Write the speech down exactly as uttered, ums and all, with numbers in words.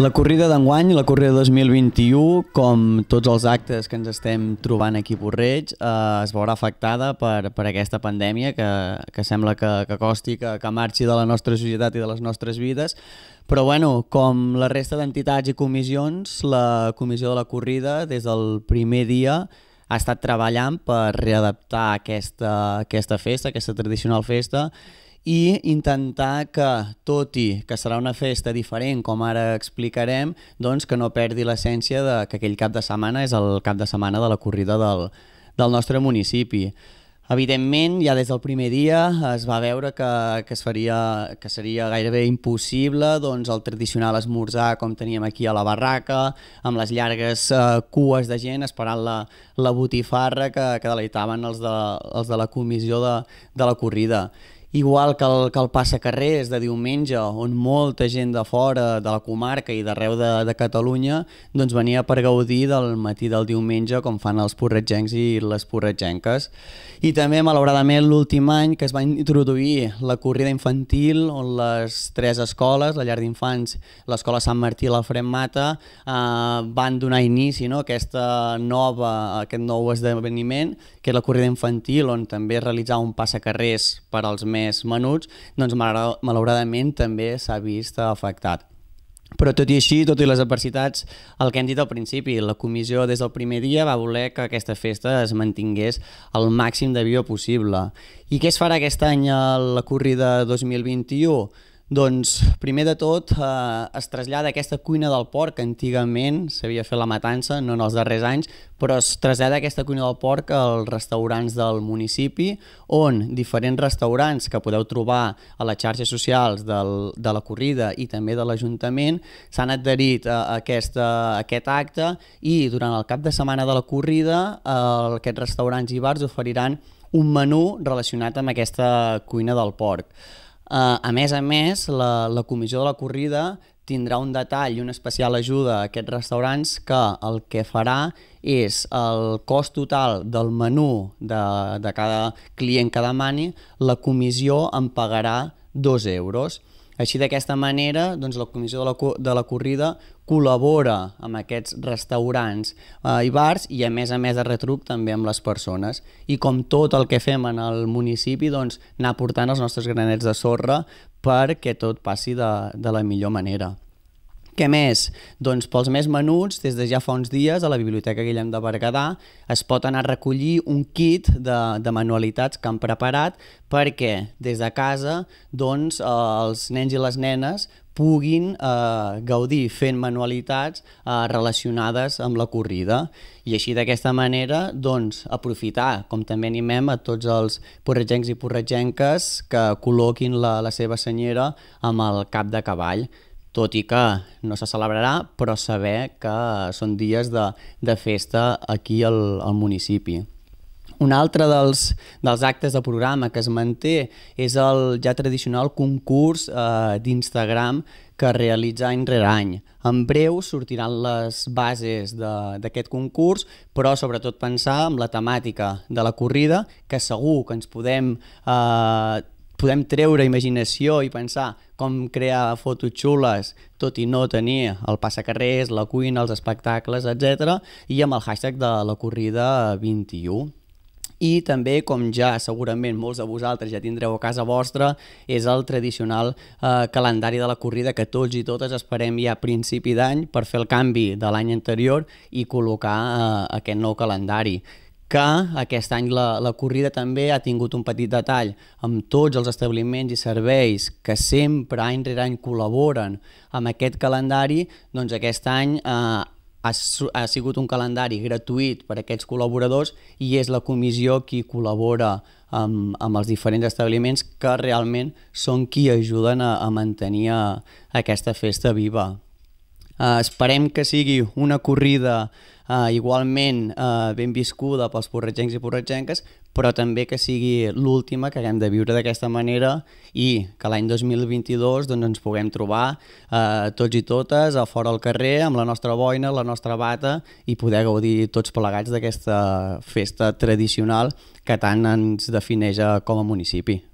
La corrida d'enguany, la corrida dos mil vint-i-u, com tots els actes que ens estem trobant aquí a Puig-reig, eh, es veurà afectada per, per aquesta pandèmia que, que sembla que, que costi, que, que marxi de la nostra societat i de les nostres vides. Però bueno, com la resta d'entitats i comissions, la comissió de la corrida des del primer dia ha estat treballant per readaptar aquesta, aquesta festa, aquesta tradicional festa, i intentar que, tot i que serà una festa diferent, com ara explicarem, doncs que no perdi l'essència de que aquell cap de setmana és el cap de setmana de la corrida del, del nostre municipi. Evidentment, ja des del primer dia es va veure que, que, es faria, que seria gairebé impossible doncs, el tradicional esmorzar com teníem aquí a la barraca, amb les llargues eh, cues de gent esperant la, la botifarra que, que deleitaven els de, els de la comissió de, de la corrida. Igual que el, que el passacarrers de diumenge, on molta gent de fora, de la comarca i d'arreu de, de Catalunya doncs venia per gaudir del matí del diumenge com fan els porretgencs i les porretgenques. I també, malauradament, l'últim any que es va introduir la corrida infantil, on les tres escoles, la llar d'infants, l'escola Sant Martí i l'Alfred Mata, eh, van donar inici no, a aquesta nova, a aquest nou esdeveniment, que és la corrida infantil, on també es realitzava un passacarrers per als més menuts, doncs malauradament també s'ha vist afectat. Però tot i així, tot i les adversitats, el que hem dit al principi, la comissió des del primer dia va voler que aquesta festa es mantingués el màxim de viva possible. I què es farà aquest any a la corrida dos mil vint-i-u? Doncs, primer de tot, eh, es trasllada aquesta cuina del porc, que antigament s'havia fet la matança, no en els darrers anys, però es trasllada aquesta cuina del porc als restaurants del municipi, on diferents restaurants que podeu trobar a les xarxes socials del, de la corrida i també de l'Ajuntament s'han adherit a, aquesta, a aquest acte, i durant el cap de setmana de la corrida eh, aquests restaurants i bars oferiran un menú relacionat amb aquesta cuina del porc. Uh, a més a més, la, la comissió de la corrida tindrà un detall i una especial ajuda a aquests restaurants que el que farà és el cost total del menú de, de cada client que demani, la comissió en pagarà dos euros. Així, d'aquesta manera, doncs, la comissió de la, de la corrida col·labora amb aquests restaurants eh, i bars i, a més a més, de retruc també amb les persones. I com tot el que fem en el municipi, doncs, anar portant els nostres granets de sorra perquè tot passi de, de la millor manera. Què més? Doncs pels més menuts, des de ja fa uns dies a la Biblioteca Guillem de Berguedà es pot anar a recollir un kit de, de manualitats que han preparat perquè des de casa doncs, eh, els nens i les nenes puguin eh, gaudir fent manualitats eh, relacionades amb la corrida. I així, d'aquesta manera, doncs, aprofitar, com també animem a tots els porretgencs i porretgenques que col·loquin la, la seva senyera amb el cap de cavall. Tot i que no se celebrarà, però saber que són dies de, de festa aquí al, al municipi. Un altre dels, dels actes de programa que es manté és el ja tradicional concurs eh, d'Instagram que es realitza any rere any. En breu sortiran les bases d'aquest concurs, però sobretot pensar en la temàtica de la corrida, que segur que ens podem eh, podem treure imaginació i pensar com crear fotos xules, tot i no tenir el passacarrers, la cuina, els espectacles, etcètera, i amb el hashtag de la corrida vint-i-u. I també, com ja segurament molts de vosaltres ja tindreu a casa vostra, és el tradicional eh, calendari de la corrida que tots i totes esperem ja a principi d'any per fer el canvi de l'any anterior i col·locar eh, aquest nou calendari. Que aquest any la, la corrida també ha tingut un petit detall amb tots els establiments i serveis que sempre any rere any col·laboren amb aquest calendari, doncs aquest any eh, ha, ha sigut un calendari gratuït per a aquests col·laboradors i és la comissió qui col·labora amb, amb els diferents establiments que realment són qui ajuden a, a mantenir a, a aquesta festa viva. Eh, esperem que sigui una corrida Uh, igualment uh, ben viscuda pels porretgencs i porretgenques, però també que sigui l'última que haguem de viure d'aquesta manera i que l'any dos mil vint-i-dos doncs, ens puguem trobar uh, tots i totes a fora al carrer amb la nostra boina, la nostra bata i poder gaudir tots plegats d'aquesta festa tradicional que tant ens defineix com a municipi.